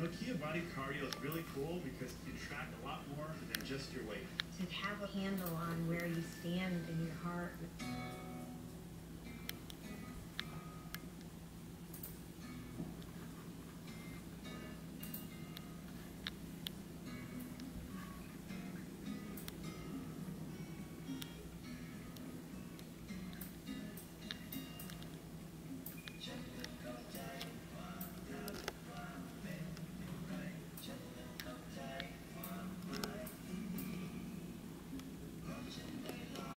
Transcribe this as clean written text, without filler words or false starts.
the key of body cardio is really cool because you track a lot more than just your weight. To have a handle on where you stand in your heart.